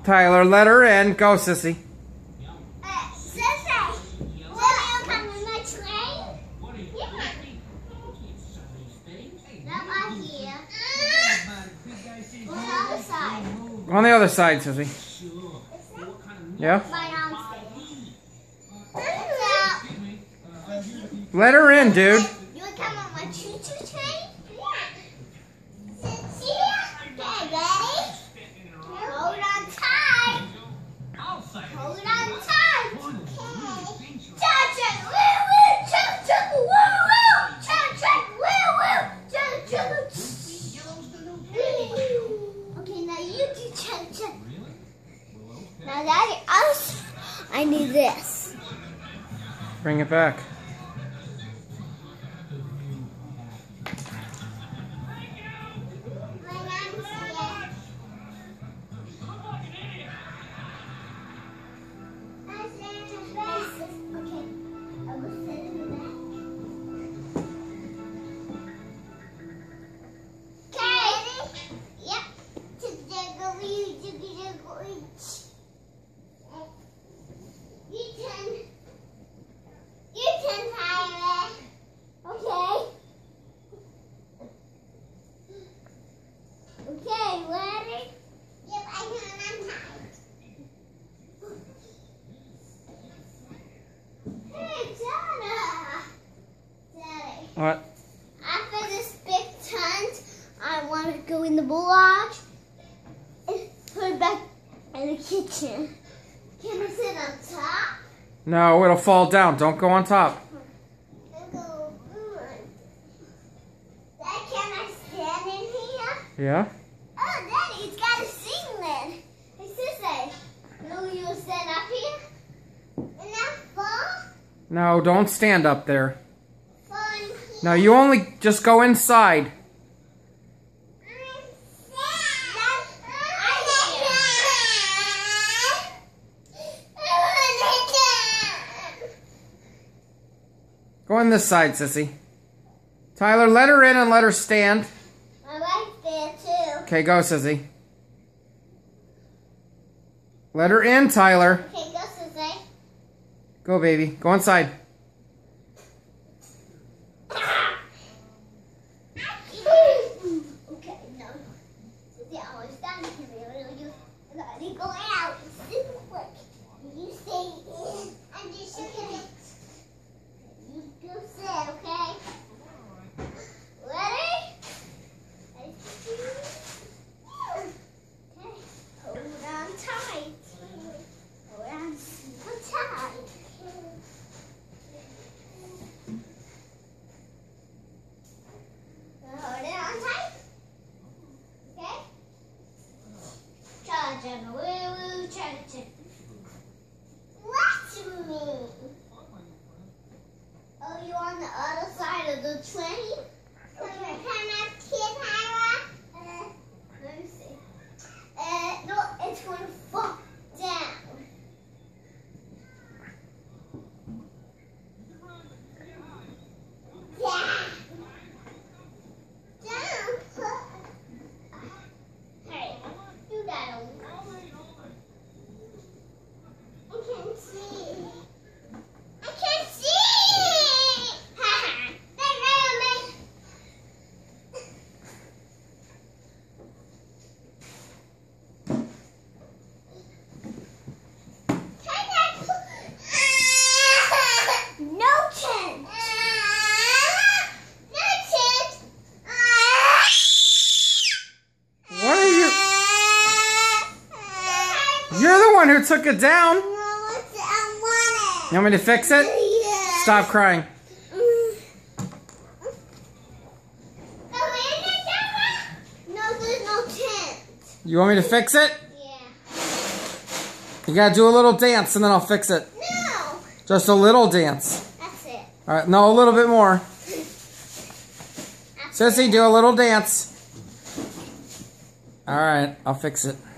Tyler, let her in. Go, sissy. Sissy, will you come in my train? Yeah. Not out here. On the other side. On the other side, sissy. Yeah? Right on. Let her in, dude. You want to come on my choo-choo train? Yeah. Sissy, okay, ready? Hold on tight. Hold on tight. Okay. Cha-cha, woo-woo, cha-cha, woo-woo, cha-cha, woo-woo, cha-cha. Okay, now you do cha-cha. Now Daddy, I need this. Bring it back. What? After this big tent, I want to go in the garage and put it back in the kitchen. Can I sit on top? No, it'll fall down. Don't go on top. Dad, can I stand in here? Yeah? Oh, Daddy, it's got a ceiling. Hey, Sissy, will you stand up here? And not fall? No, don't stand up there. No, you only just go inside. Go on this side, sissy. Tyler, let her in and let her stand. I like that too. Okay, go, sissy. Let her in, Tyler. Okay, go, Sissy. Go, baby. Go inside. Okay, no. Sissy, I was done here. You gotta go out. Super quick. You stay in. I'm just shaking it. You go sit, okay? Ready? Okay. Hold on tight. Hold on super tight. Hold it on tight. Okay? Cha-cha, woo-woo, cha-cha. Watch me. Oh, you on the other side of the train? Okay. Can I kid Tyra? Let me see. No, it's going to fall down. Yeah. Down. Hey, you got to. I can't see. I can't see. Ha ha. They ran me. No tent. No tent. What are you? You're the one who took it down. You want me to fix it? Yeah. Stop crying. No, there's no tent. You want me to fix it? Yeah. You gotta do a little dance and then I'll fix it. No. Just a little dance. That's it. Alright, no, a little bit more. Sissy, do a little dance. Alright, I'll fix it.